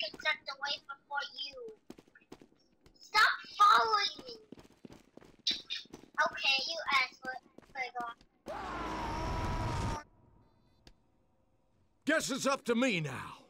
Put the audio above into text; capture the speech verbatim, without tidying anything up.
get sucked away before you. Stop following me. Okay, you asked for it. Guess it's up to me now.